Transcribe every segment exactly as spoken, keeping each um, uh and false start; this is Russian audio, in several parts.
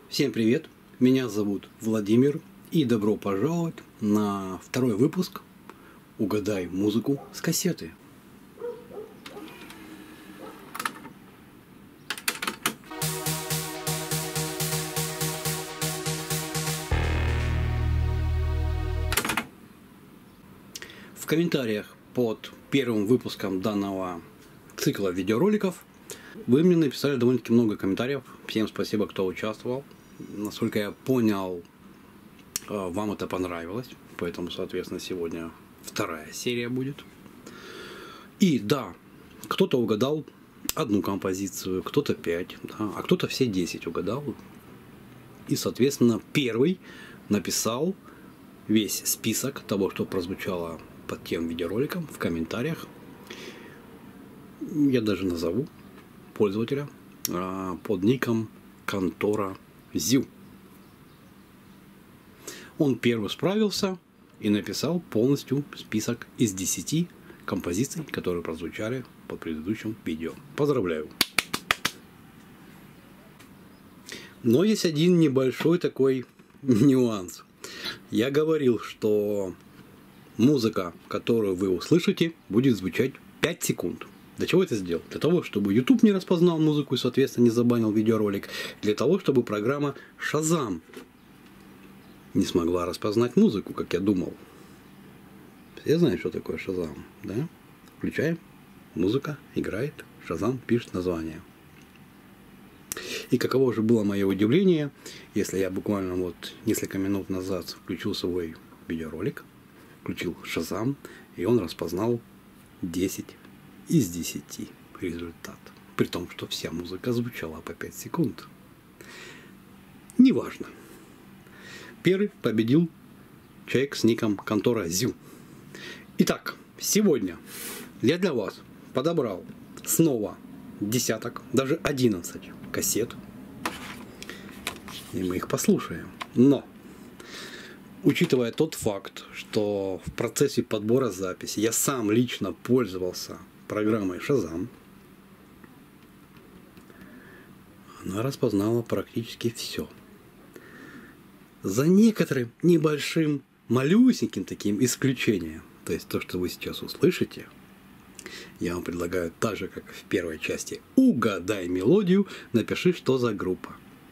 Всем привет, меня зовут Владимир и добро пожаловать на второй выпуск «Угадай музыку с кассеты». В комментариях под первым выпуском данного цикла видеороликов вы мне написали довольно-таки много комментариев. Всем спасибо, кто участвовал. Насколько я понял, вам это понравилось. Поэтому, соответственно, сегодня вторая серия будет. И да, кто-то угадал одну композицию, кто-то пять, да, а кто-то все десять угадал. И, соответственно, первый написал весь список того, что прозвучало под тем видеороликом в комментариях. Я даже назову пользователя под ником Контора Зю. Он первый справился и написал полностью список из десяти композиций, которые прозвучали под предыдущим видео. Поздравляю! Но есть один небольшой такой нюанс. Я говорил, что музыка, которую вы услышите, будет звучать пять секунд. Для чего это сделал? Для того, чтобы YouTube не распознал музыку и, соответственно, не забанил видеоролик. Для того, чтобы программа Shazam не смогла распознать музыку, как я думал. Все знают, что такое Shazam, да? Включаем, музыка играет, Shazam пишет название. И каково же было мое удивление, если я буквально вот несколько минут назад включил свой видеоролик, включил Shazam, и он распознал десять из десяти результат. При том, что вся музыка звучала по пять секунд. Неважно. Первый победил человек с ником Контора Зю. Итак, сегодня я для вас подобрал снова десяток, даже одиннадцать кассет. И мы их послушаем. Но, учитывая тот факт, что в процессе подбора записи я сам лично пользовался программой Shazam, она распознала практически все. За некоторым небольшим, малюсеньким таким исключением, то есть то, что вы сейчас услышите, я вам предлагаю так же, как в первой части «Угадай мелодию», напиши, что за группа.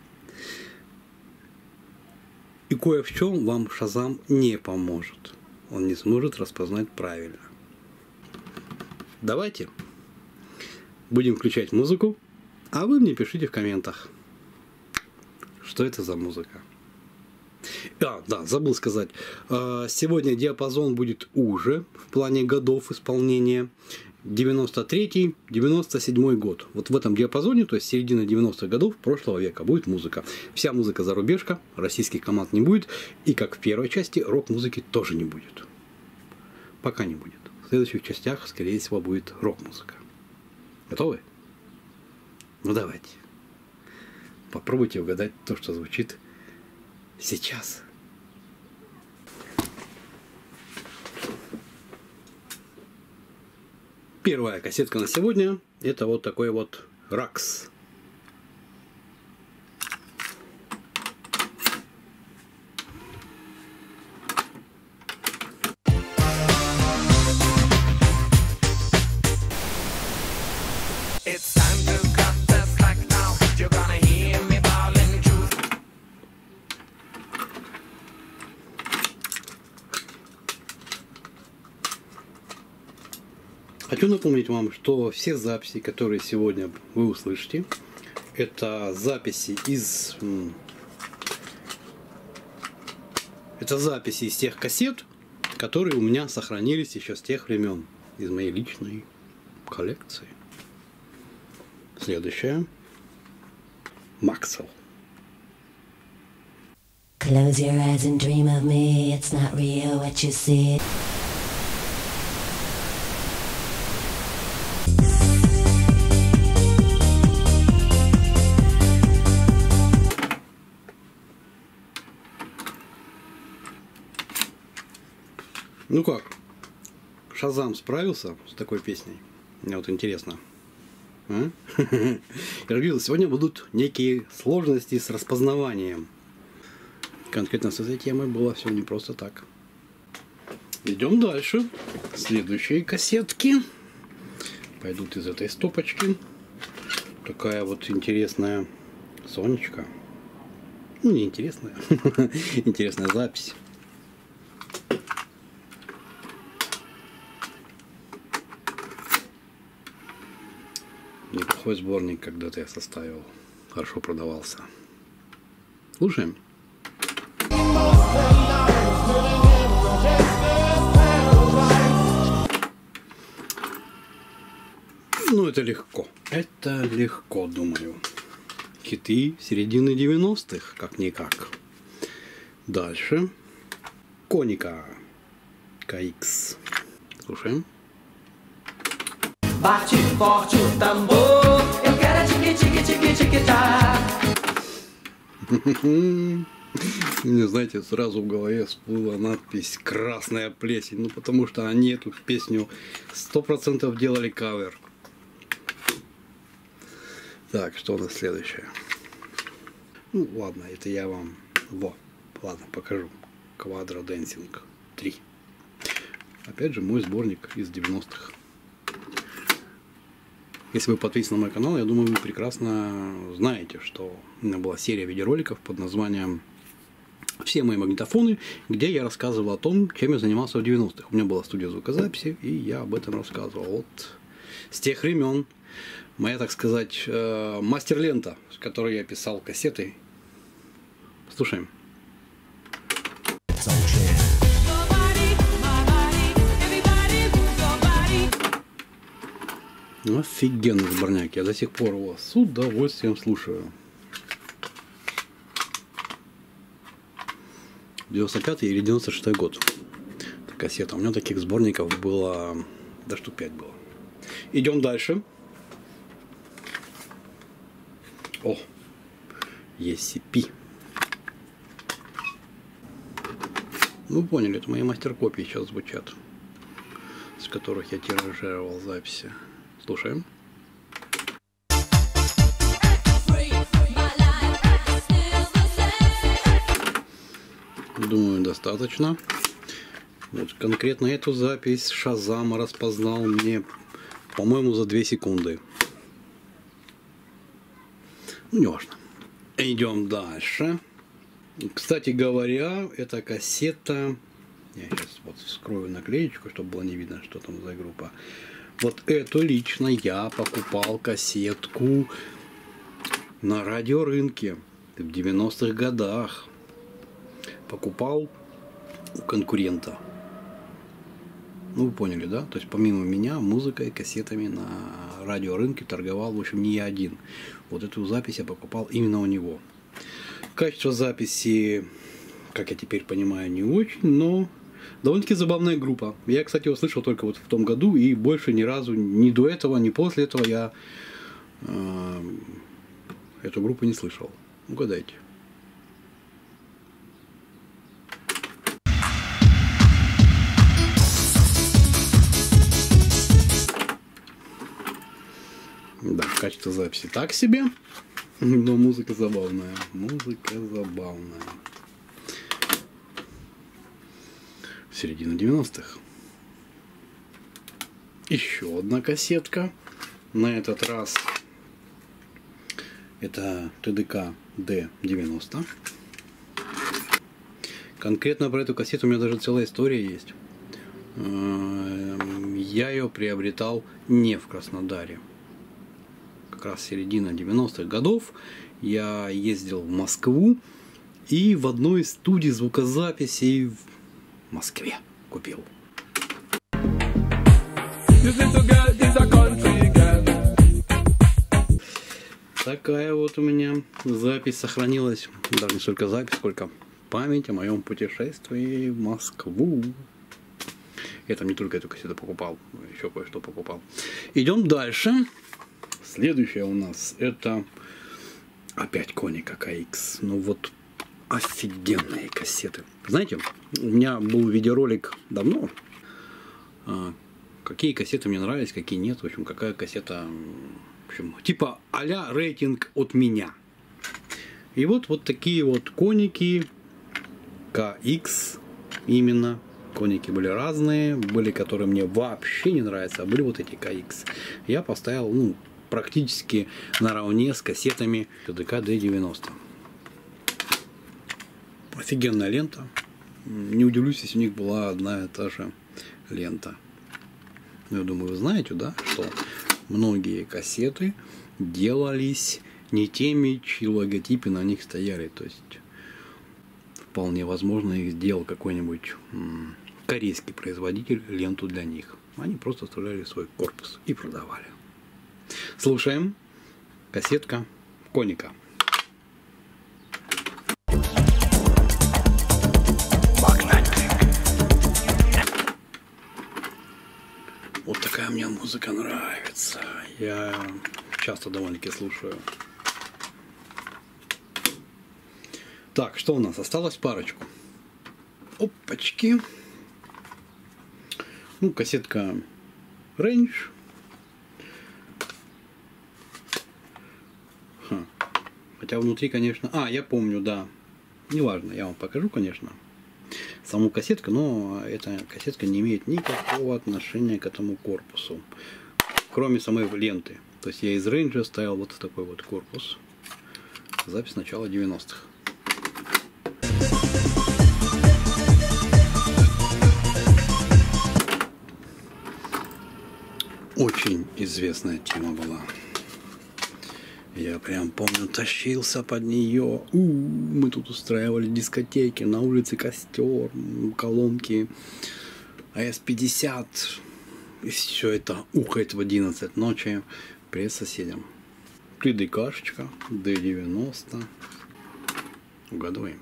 И кое в чем вам Shazam не поможет. Он не сможет распознать правильно. Давайте будем включать музыку, а вы мне пишите в комментах, что это за музыка. А, да, забыл сказать. Сегодня диапазон будет уже в плане годов исполнения. девяносто третий — девяносто седьмой год. Вот в этом диапазоне, то есть середина девяностых годов прошлого века, будет музыка. Вся музыка зарубежка, российских команд не будет. И как в первой части, рок-музыки тоже не будет. Пока не будет. В следующих частях, скорее всего, будет рок-музыка. Готовы? Ну давайте. Попробуйте угадать то, что звучит сейчас. Первая кассетка на сегодня — это вот такой вот Ракс. Хочу напомнить вам, что все записи, которые сегодня вы услышите, это записи из это записи из тех кассет, которые у меня сохранились еще с тех времен, из моей личной коллекции. Следующая. Maxell. Close your eyes and dream of me. It's not real what you see. Ну как, Shazam справился с такой песней? Мне вот интересно. А? Я говорил, сегодня будут некие сложности с распознаванием. Конкретно с этой темой было все не просто так. Идем дальше. Следующие кассетки пойдут из этой стопочки. Такая вот интересная Сонечка. Ну, не интересная. Интересная запись. Неплохой сборник когда-то я составил. Хорошо продавался. Слушаем. Ну, это легко. Это легко, думаю. Хиты середины девяностых, как-никак. Дальше. Коника. ка икс. Слушаем. Bate forte o tambor, eu quero a tique-tique-tique-tique-tá. Мне, знаете, сразу в голове всплыла надпись «Красная плесень». Ну, потому что они эту песню сто процентов делали кавер. Так, что у нас следующее? Ну, ладно, это я вам... Во, ладно, покажу. Квадро Dancing три. Опять же, мой сборник из девяностых. Если вы подписаны на мой канал, я думаю, вы прекрасно знаете, что у меня была серия видеороликов под названием «Все мои магнитофоны», где я рассказывал о том, чем я занимался в девяностых. У меня была студия звукозаписи, и я об этом рассказывал. Вот с тех времен моя, так сказать, мастер-лента, с которой я писал кассеты. Слушаем. Офигенный сборняк. Я до сих пор его с удовольствием слушаю. девяносто пятый или девяносто шестой год. Это кассета. У меня таких сборников было... Да штук пять было. Идем дальше. О! и си пи. Ну, поняли, это мои мастер-копии сейчас звучат, с которых я тиражировал записи. Слушаем. Думаю, достаточно. Вот конкретно эту запись Шазам распознал мне, по-моему, за две секунды. Ну, не важно. Идем дальше. Кстати говоря, эта кассета... Я сейчас вот вскрою наклеечку, чтобы было не видно, что там за группа. Вот эту лично я покупал кассетку на радиорынке в девяностых годах. Покупал у конкурента. Ну, вы поняли, да? То есть, помимо меня, музыкой, кассетами на радиорынке торговал, в общем, не я один. Вот эту запись я покупал именно у него. Качество записи, как я теперь понимаю, не очень, но... довольно-таки забавная группа. Я, кстати, его слышал только вот в том году, и больше ни разу, ни до этого, ни после этого я э, эту группу не слышал. Угадайте. Да, качество записи так себе, но музыка забавная. Музыка забавная. Середина девяностых. Еще одна кассетка. На этот раз это тэ дэ ка дэ девяносто. Конкретно про эту кассету у меня даже целая история есть. Я ее приобретал не в Краснодаре. Как раз середина девяностых годов. Я ездил в Москву и в одной из студий звукозаписи в Москве купил. Такая вот у меня запись сохранилась. Даже не столько запись, сколько память о моем путешествии в Москву. Я там не только эту кассету покупал, еще кое-что покупал. Идем дальше. Следующая у нас это опять Коника ка икс. Ну вот офигенные кассеты. Знаете, у меня был видеоролик давно. Какие кассеты мне нравились, какие нет. В общем, какая кассета В общем, типа а-ля рейтинг от меня. И вот, вот такие вот коники ка икс именно. Коники были разные, были, которые мне вообще не нравятся, а были вот эти ка икс. Я поставил, ну, практически наравне с кассетами тэ дэ ка дэ девяносто. Офигенная лента. Не удивлюсь, если у них была одна и та же лента. Я думаю, вы знаете, да, что многие кассеты делались не теми, чьи логотипы на них стояли. То есть вполне возможно, их сделал какой-нибудь м- корейский производитель ленту для них. Они просто вставляли в свой корпус и продавали. Слушаем. Кассетка Коника. Вот такая мне музыка нравится. Я часто довольно-таки слушаю. Так, что у нас? Осталось парочку. Опачки. Ну, кассетка Range. Ха. Хотя внутри, конечно... А, я помню, да. Неважно, я вам покажу, конечно, саму кассетку, но эта кассетка не имеет никакого отношения к этому корпусу, кроме самой ленты. То есть я из Range ставил вот такой вот корпус. Запись начала девяностых. Очень известная тема была. Я прям помню, тащился под нее. У-у-у, мы тут устраивали дискотеки, на улице костер, колонки, а эс пятьдесят. И все это ухает в одиннадцать ночи перед соседям. тэ дэ ка-шечка, дэ девяносто. Угадываем.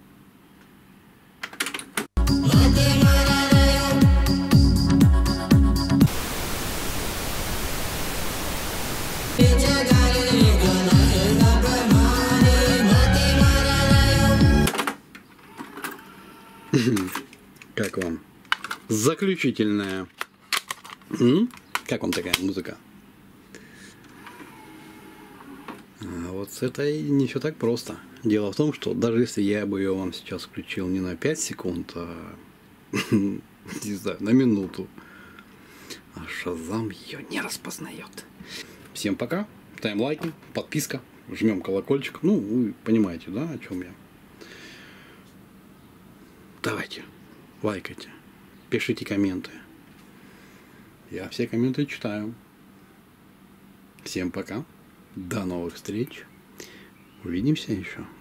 Как вам? Заключительная. М? Как вам такая музыка? А вот с этой не все так просто. Дело в том, что даже если я бы ее вам сейчас включил не на пять секунд, а не знаю, на минуту, а Шазам ее не распознает. Всем пока. Ставим лайки, подписка, жмем колокольчик. Ну, вы понимаете, да, о чем я. Давайте, лайкайте, пишите комменты. Я все комменты читаю. Всем пока. До новых встреч. Увидимся еще.